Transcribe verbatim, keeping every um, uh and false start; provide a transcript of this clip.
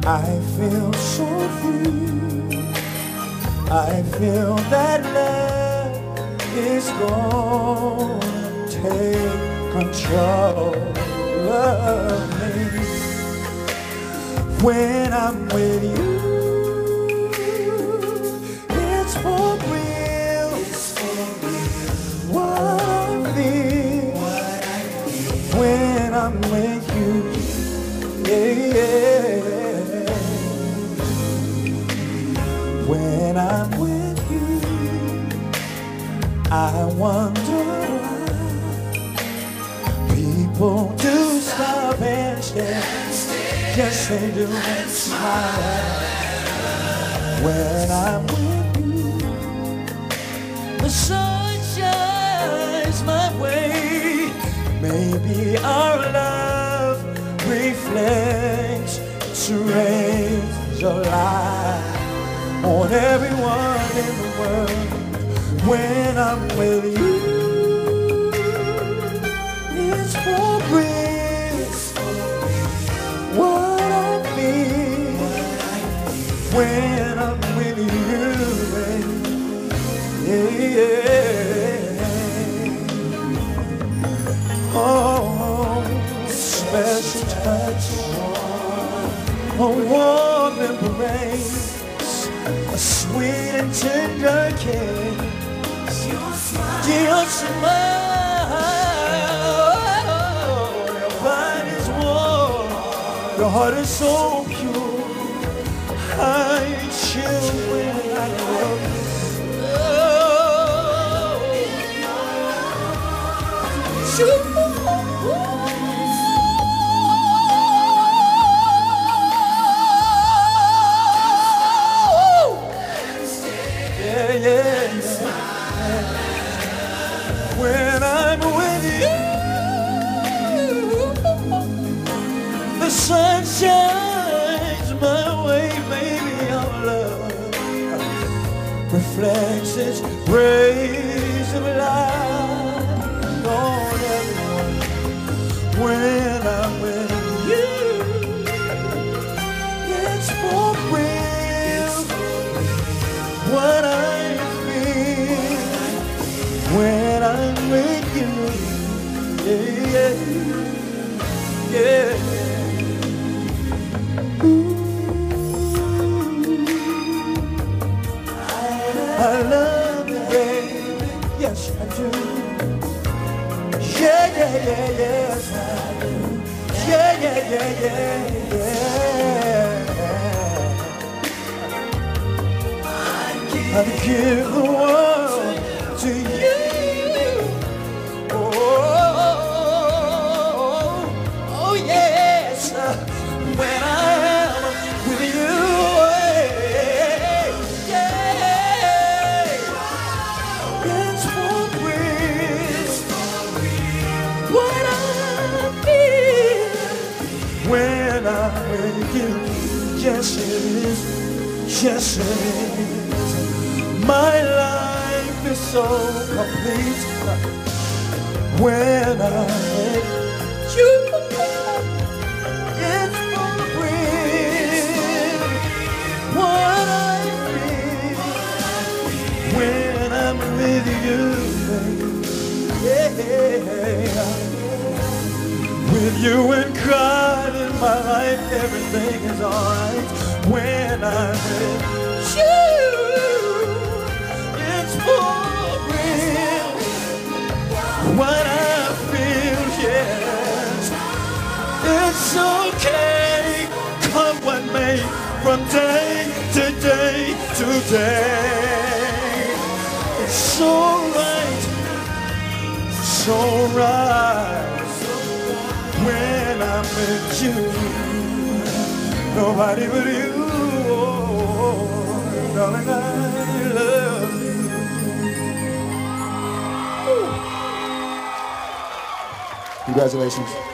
I feel so free. I feel that love is gonna take control of me. When I'm with you, it's for real. It's for real. What I feel, what I feel. When I'm with you, yeah, yeah. When I'm with you, I wonder why people do stop and stare. Yes, they do and smile. When I'm with you, the sun shines my way. Maybe our love reflects to rays of light on everyone in the world. When I'm with you, it's for real. What I feel when I'm with you, baby. Yeah. Oh, special touch, a warm embrace, a sweet and tender kiss, your smile, your smile. Your body's warm, your heart is so pure. I chill when I love you. Yeah, yeah, yeah. When I'm with you, the sun shines my way, baby. Our love reflects its rays of light on everyone. When I'm with you, it's for real. What I feel when I'm with you, yeah, yeah, yeah. Ooh, I love you, baby, yes I do. Yeah, yeah, yeah, yes I do. Yeah, yeah, yeah, yeah, yeah. I'd give the world to you. Oh, oh, oh, oh yes, when I am with you. Yeah, it's for real. What I feel when I'm with you. Yes, it is. Yes, it is. My life is so complete when I'm with you. It's for real. What I feel when I'm with you, yeah. With you and God in my life, everything is alright. When I'm with you, for real. What I feel, yes, it's okay. Come what may, from day to day to day. It's so right, so right. When I'm with you, nobody but you. Oh, darling, I love you. Congratulations.